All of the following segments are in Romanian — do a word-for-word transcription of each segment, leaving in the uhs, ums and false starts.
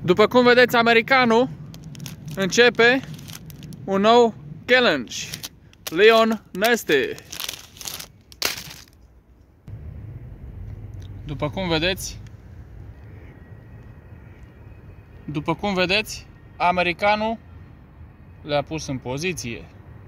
După cum vedeți, americanul începe un nou challenge. Leon Nesty. După cum vedeți, după cum vedeți, americanul le-a pus în poziție.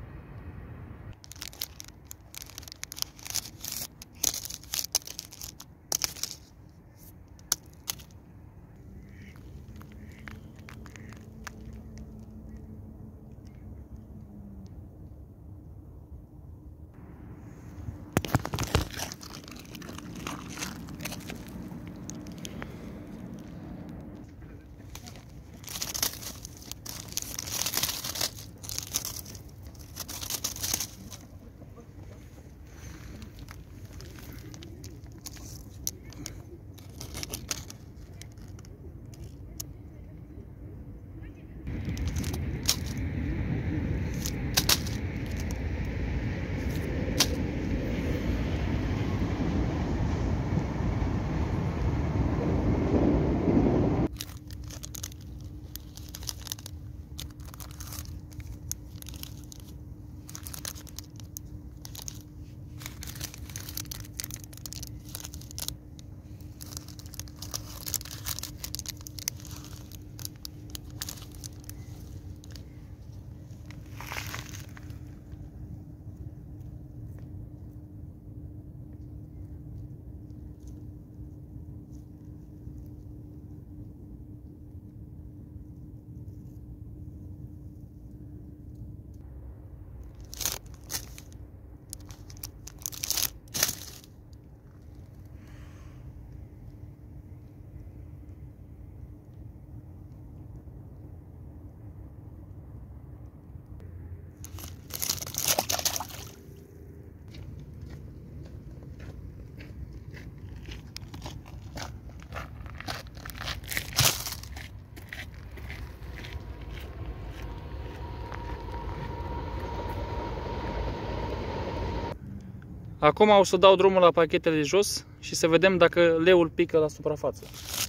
Acum o să dau drumul la pachetele de jos și să vedem dacă leul pică la suprafață.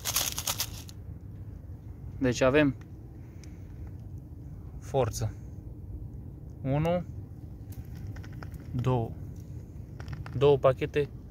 Deci avem forță. unu, doi. Două pachete